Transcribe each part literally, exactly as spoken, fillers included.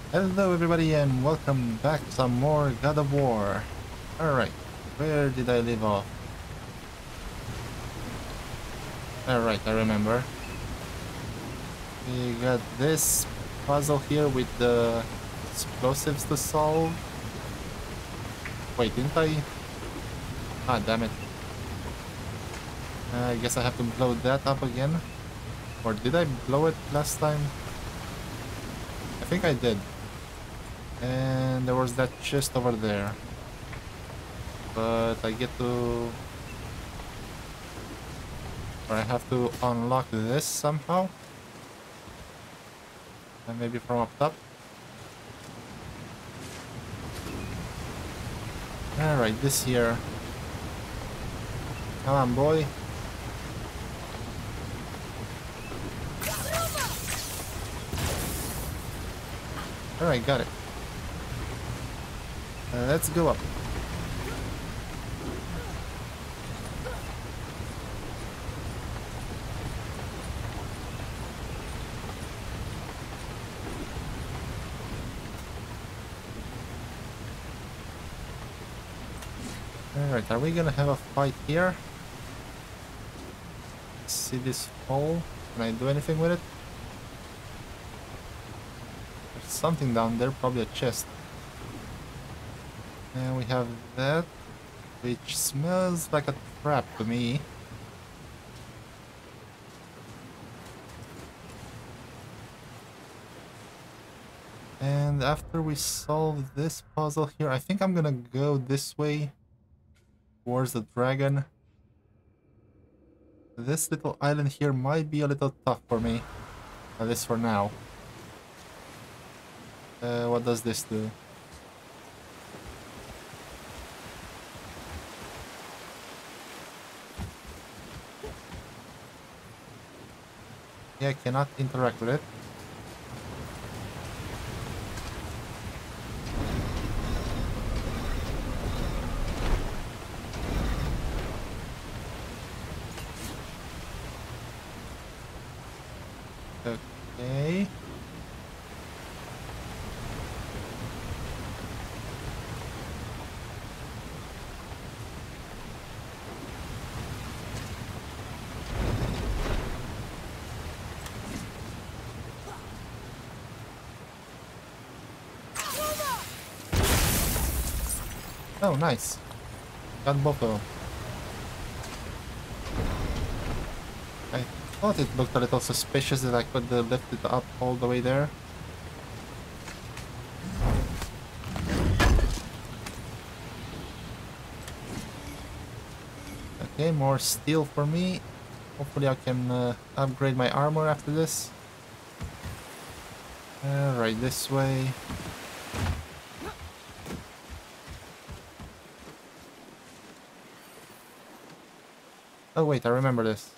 Hello everybody and welcome back to some more God of War. Alright, where did I leave off? Alright, I remember. We got this puzzle here with the explosives to solve. Wait, didn't I? Ah, damn it. Uh, I guess I have to blow that up again. Or did I blow it last time? I think I did. And there was that chest over there. But I get to... Or I have to unlock this somehow. And maybe from up top. Alright, this here. Come on, boy. Alright, got it. Uh, let's go up. Alright, are we gonna have a fight here? Let's see this hole. Can I do anything with it? There's something down there, probably a chest. And we have that, which smells like a trap to me. And after we solve this puzzle here, I think I'm gonna go this way towards the dragon. This little island here might be a little tough for me, at least for now. Uh, what does this do? Yeah, I cannot interact with it. Okay. Oh, nice. Got both of them. I thought it looked a little suspicious that I could uh, lift it up all the way there. Okay, more steel for me. Hopefully I can uh, upgrade my armor after this. Alright, this way. Oh wait, I remember this.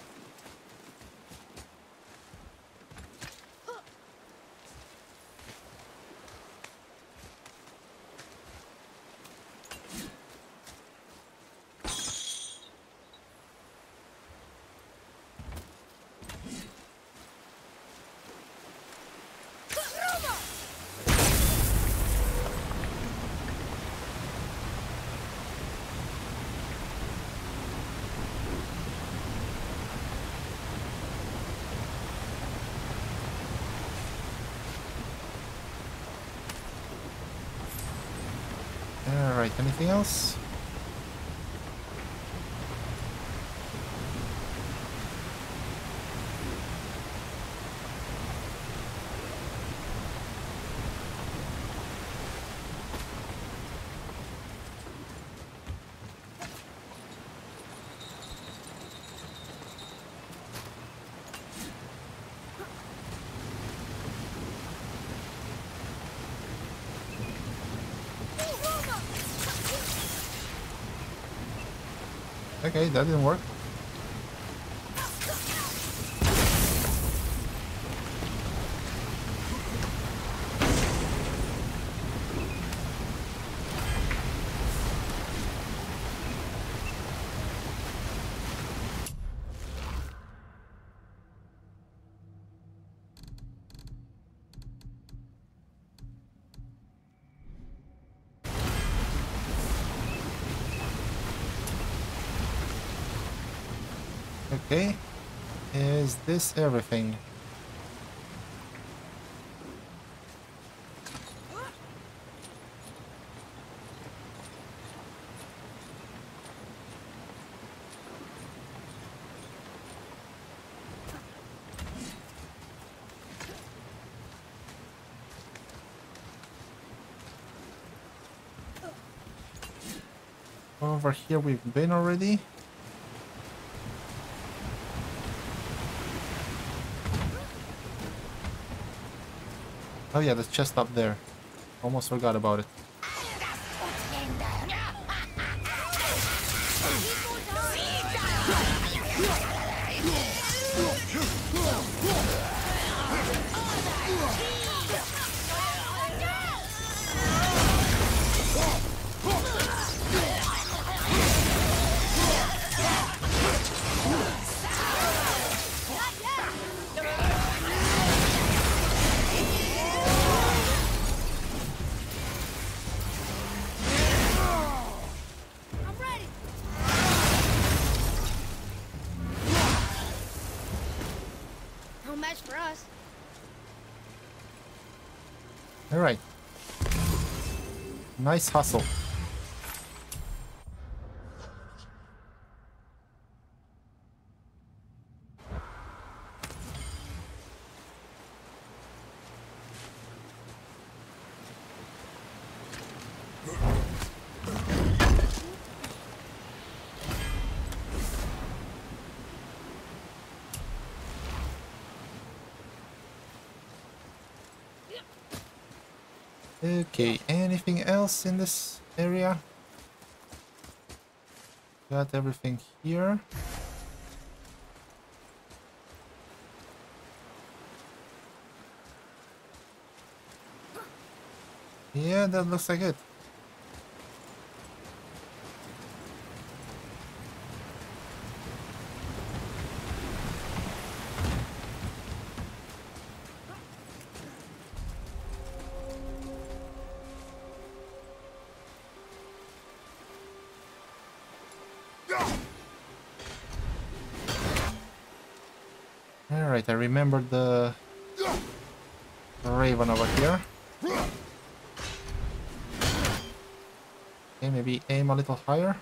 Alright, anything else? Okay, that didn't work. Okay. Is this everything? Over here we've been already. Oh yeah, the chest up there. Almost forgot about it. For us. All right. Nice hustle. Okay, anything else in this area? Got everything here. Yeah, that looks like it. Alright, I remember the raven over here. Okay, maybe aim a little higher.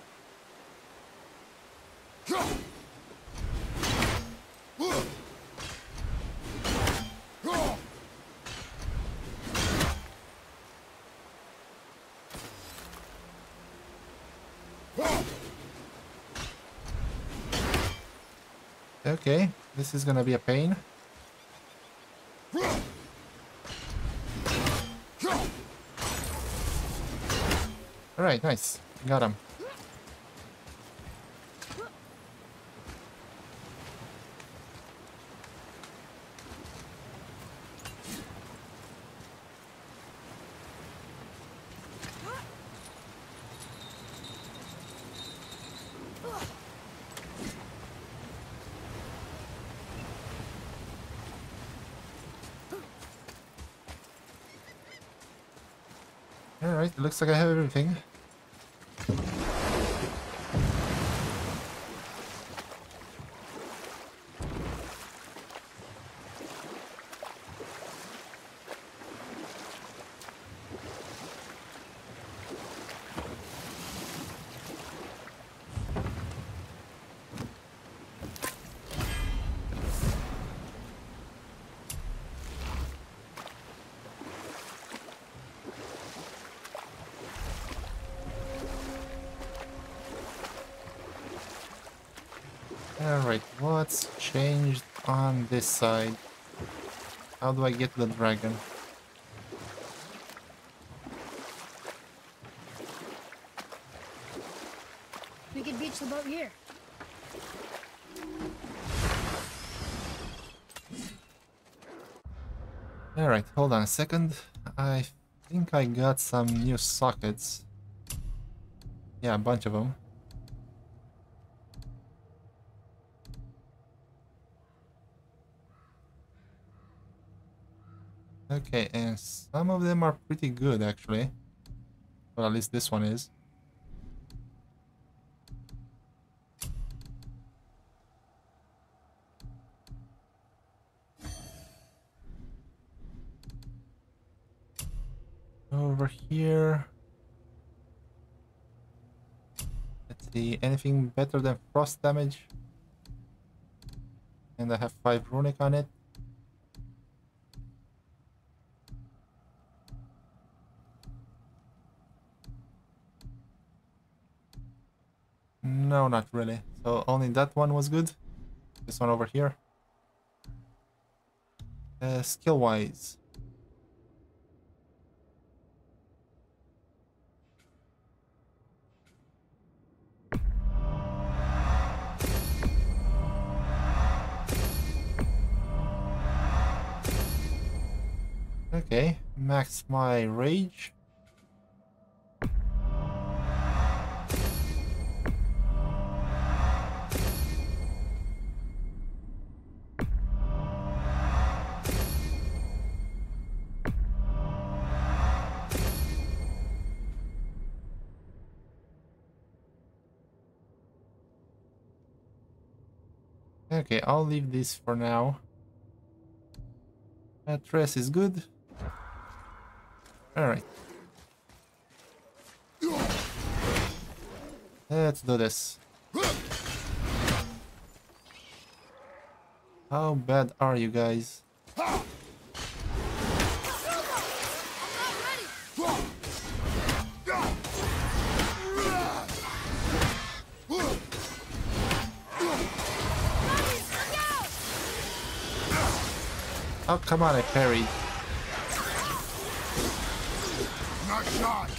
Okay, this is gonna be a pain. Alright, nice. Got him. Alright, it looks like I have everything. Alright, what's changed on this side? How do I get the dragon? We could beach the boat here. Alright, hold on a second. I think I got some new sockets. Yeah, a bunch of them. Okay, and some of them are pretty good actually. Well, at least this one is. Over here. Let's see, anything better than frost damage? And I have five runic on it. No, not really. So only that one was good. This one over here. Uh, skill-wise. Okay, max my rage. Okay, I'll leave this for now. Atreus is good. Alright. Let's do this. How bad are you guys? Oh, come on, I parried. Nice shot.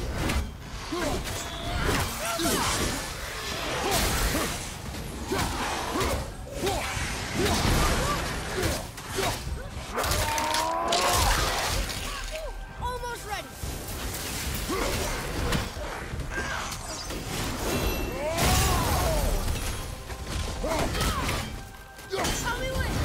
Almost ready. How we win?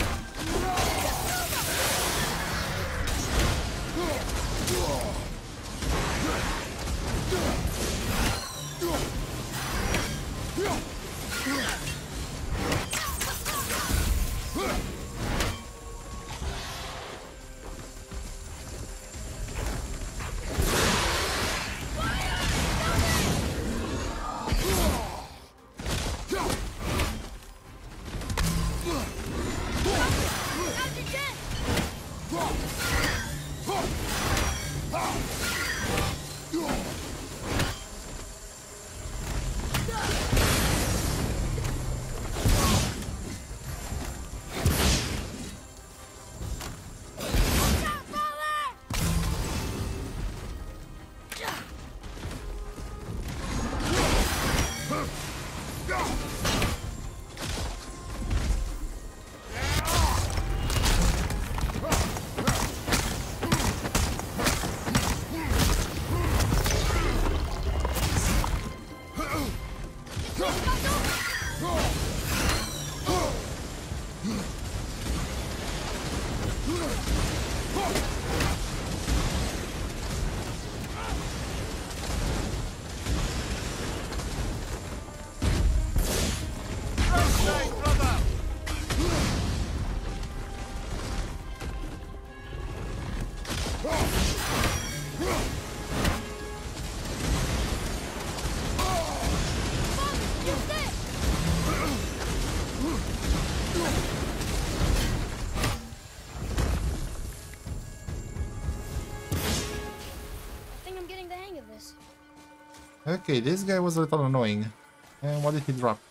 Okay, this guy was a little annoying. And what did he drop?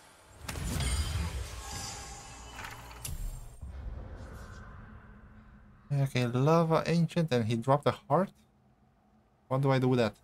Okay, lava ancient, and he dropped a heart? What do I do with that?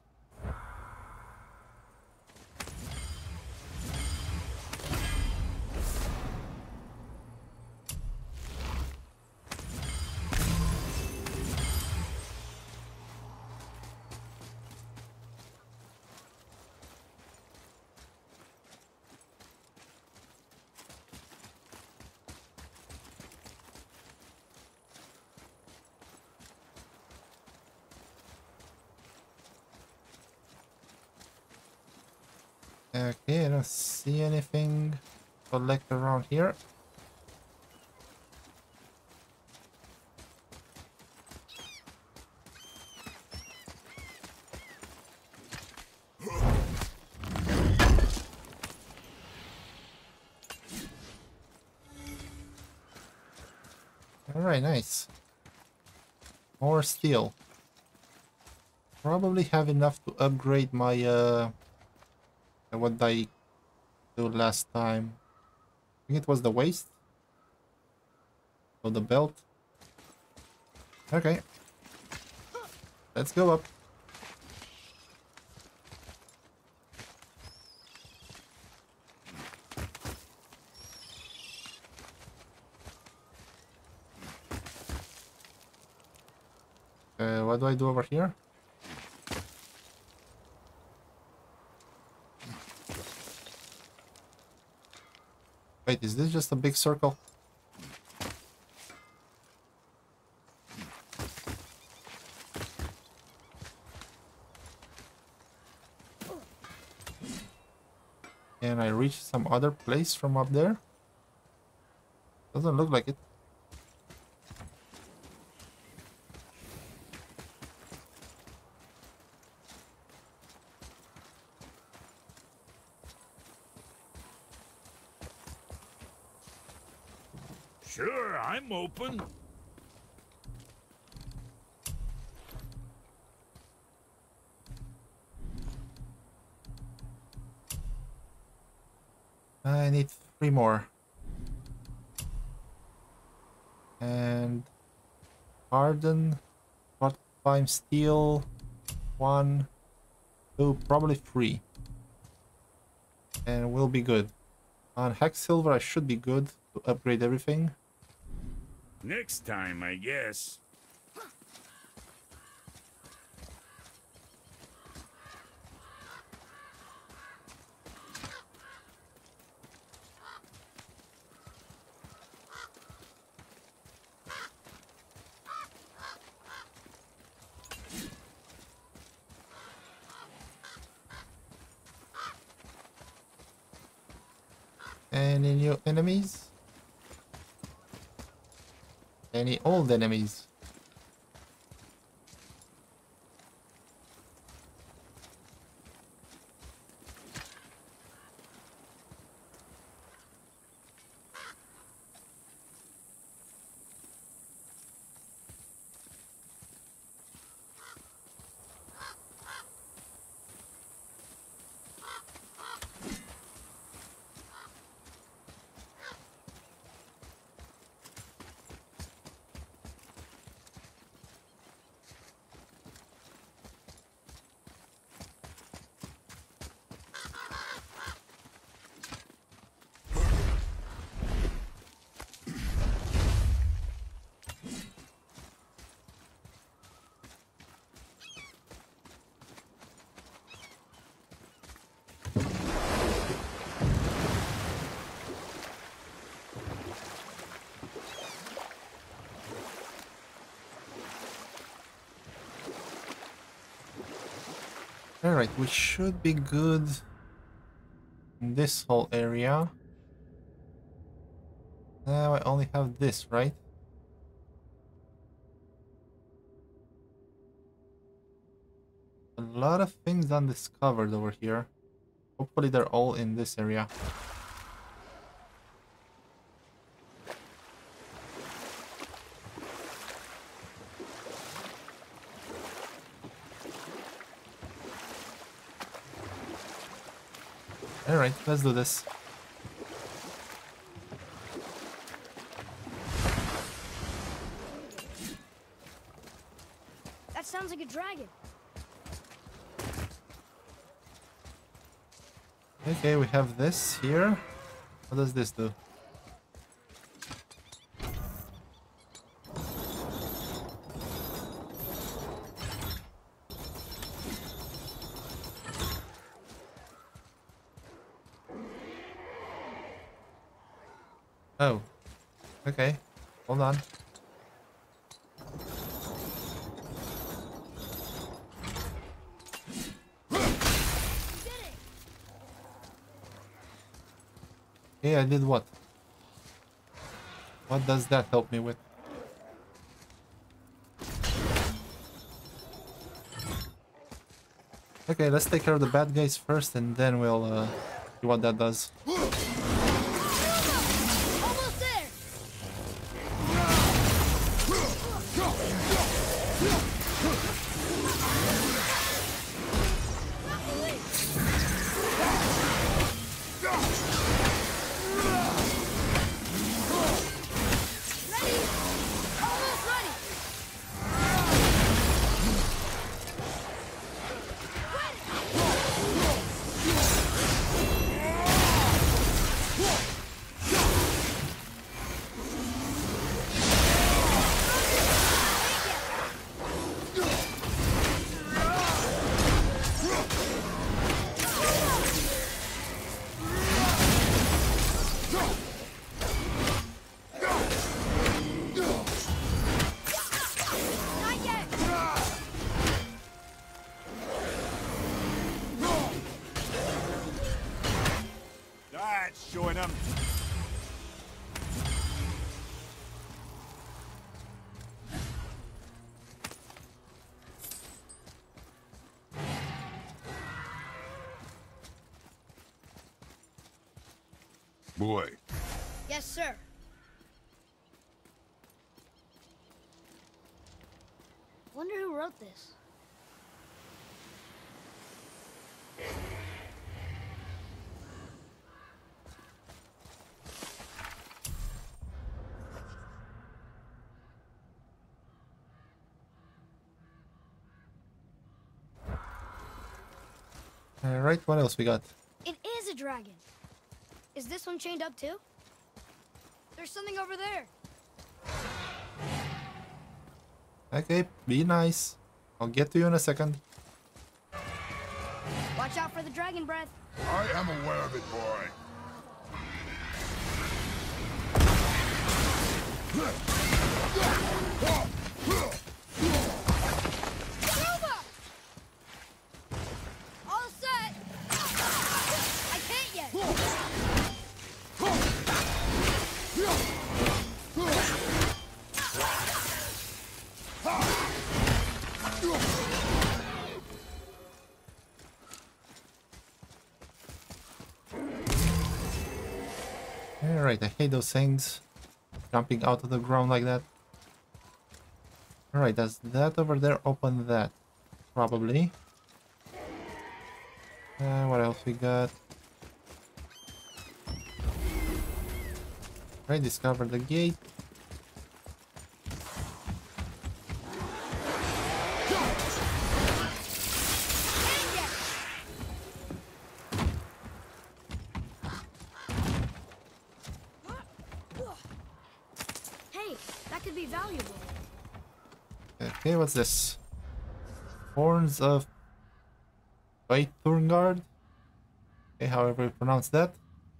Okay, I don't see anything collect around here. Alright, nice. More steel. Probably have enough to upgrade my uh what did I do last time. I think it was the waist. Or the belt. Okay. Let's go up. Uh, what do I do over here? Wait, is this just a big circle? Can I reach some other place from up there? Doesn't look like it. Sure, I'm open. I need three more. And harden, part time steel, one, two, probably three. And we'll be good. On hex silver I should be good to upgrade everything. Next time, I guess. Any new enemies? Any old enemies? Alright, we should be good in this whole area. Now I only have this, right? A lot of things undiscovered over here. Hopefully they're all in this area. Alright, let's do this. That sounds like a dragon. Okay, we have this here. What does this do? Oh, okay. Hold on. Okay, I did what? What does that help me with? Okay, let's take care of the bad guys first and then we'll uh, see what that does. Almost there. Ready? Almost ready. Not yet. That's showing them. Boy, Yes, sir. Wonder who wrote this. Alright, what else we got? It is a dragon. Is this one chained up too? There's something over there. Okay, be nice. I'll get to you in a second. Watch out for the dragon breath. I am aware of it, boy. Nova! All set. I can't yet. Alright, I hate those things. Jumping out of the ground like that. Alright, does that over there open that? Probably. Uh, what else we got? Right, discover the gate. Hey, that could be valuable. Okay, what's this? Horns of Vaithurngard? Okay, however you pronounce that.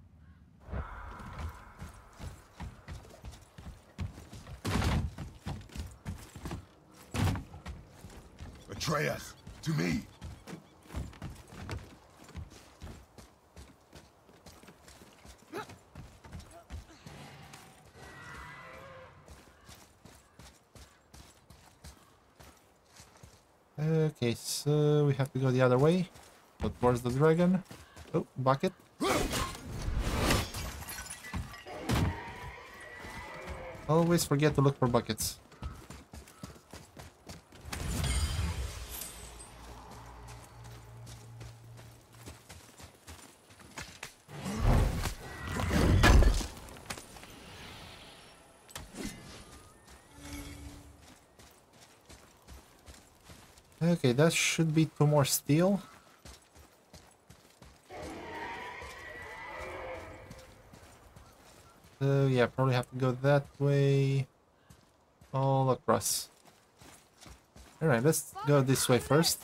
Atreus, to me. Okay, so we have to go the other way. Go towards the dragon. Oh, bucket. Always forget to look for buckets. Okay, that should be two more steel. So yeah, probably have to go that way. All across. Alright, let's go this way first.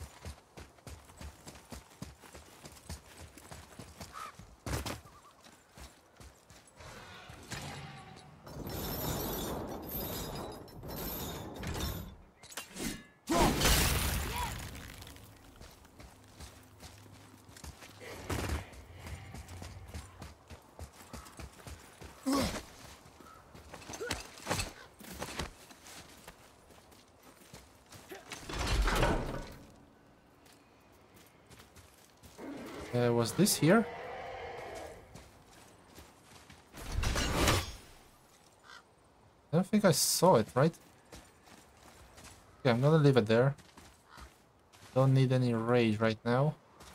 Uh, was this here? I don't think I saw it, right? Okay, I'm gonna leave it there. Don't need any rage right now.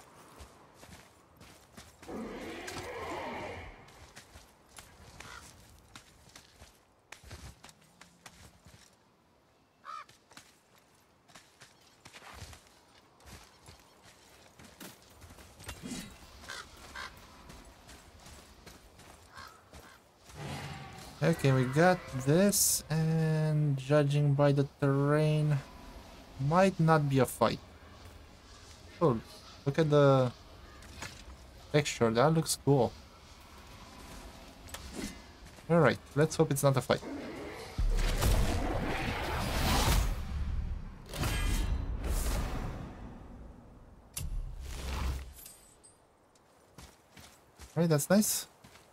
Okay, we got this, and judging by the terrain, might not be a fight. Oh, look at the texture, that looks cool. Alright, let's hope it's not a fight. Alright, that's nice.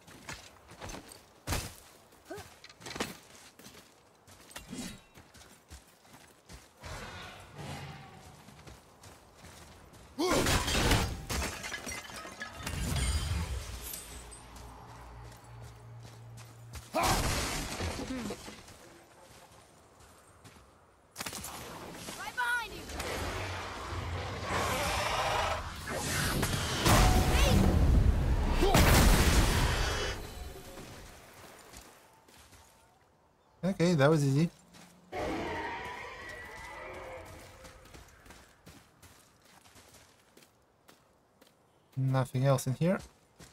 Right behind you. Okay, that was easy. Nothing else in here.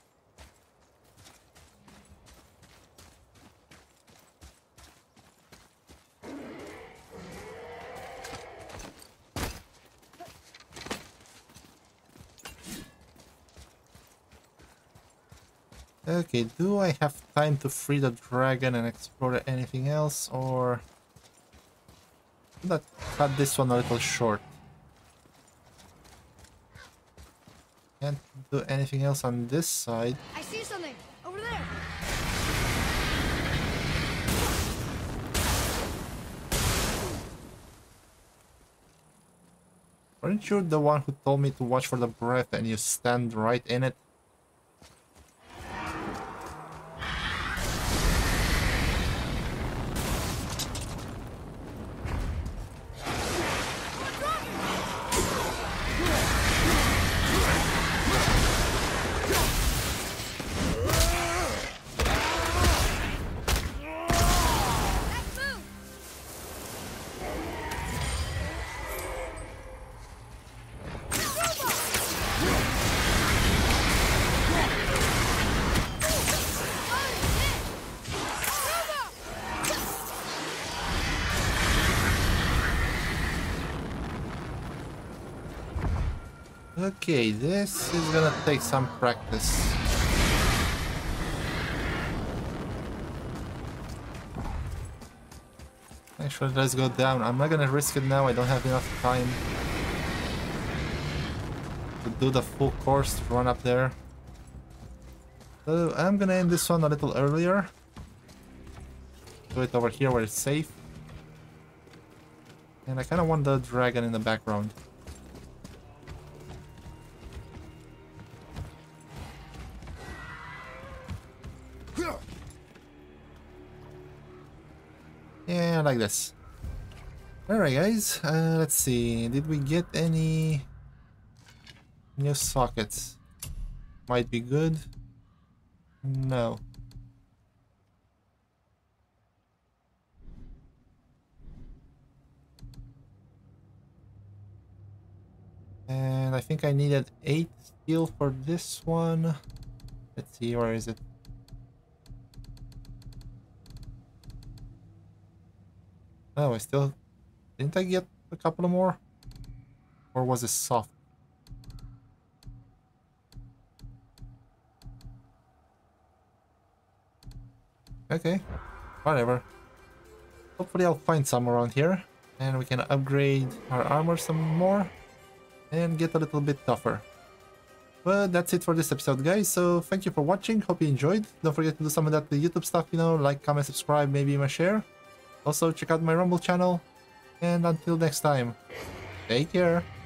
Okay, do I have time to free the dragon and explore anything else, or should I cut this one a little short? Can't do anything else on this side. I see something over there. Weren't you the one who told me to watch for the breath and you stand right in it? Okay, this is gonna take some practice. Actually, let's go down. I'm not gonna risk it now, I don't have enough time to do the full course to run up there. So I'm gonna end this one a little earlier. Do it over here where it's safe. And I kinda want the dragon in the background. Yeah, like this. Alright guys, uh, let's see, did we get any new sockets? Might be good. No. And I think I needed eight steel for this one. Let's see, where is it? Oh, I still... Didn't I get a couple more? Or was it soft? Okay, whatever. Hopefully I'll find some around here. And we can upgrade our armor some more. And get a little bit tougher. But that's it for this episode, guys. So thank you for watching. Hope you enjoyed. Don't forget to do some of that YouTube stuff, you know, like, comment, subscribe, maybe even share. Also, check out my Rumble channel. And until next time, take care.